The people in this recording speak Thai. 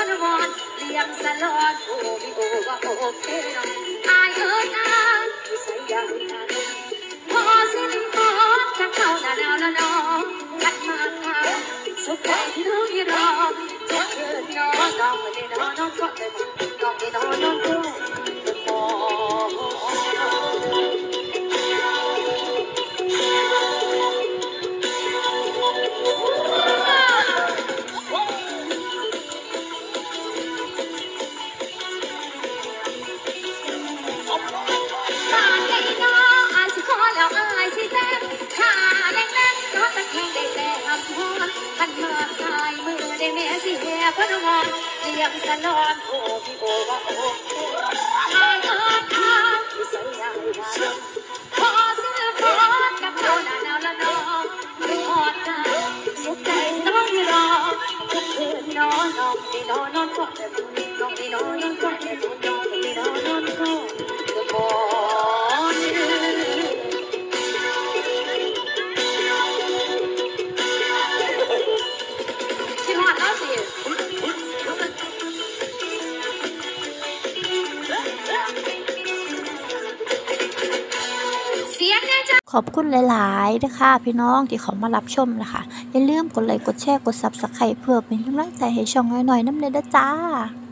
นวอนเลี้ยงสลอนโอ้พี่โอว่าโอเคน้องอายเอิญอายใส่ยางนั้นพอสิลิพอจะเข้าหน้าหนาวแล้วน้องกัดมาค่ะสุขใจที่น้องยืนรอจะเกิดน้องน้องไม่ได้น้องน้องก็แต่น้องไม่น้องน้องก็พนมเลี้ยงสลอนโอ้พี่โอว่าโอ้อายเอิญอายใส่ยางนั้นพอสิลพอกับเขาหน้าหนาวแล้วน้องไม่หอดหน้าสุขใจน้องรอทุกคืนนอนน้องไม่นอนนอนก็แต่น้องไม่นอนนอนก็แต่น้องไม่นอนนอนก็จะบอกที่หอดแล้วสิขอบคุณหลายๆนะคะพี่น้องที่เขามารับชมนะคะอย่าลืมกดไลค์กดแชร์กด Subscribe เพื่อเป็นกำลังใจให้ช่องน้อยๆน้ำเด้อจ้า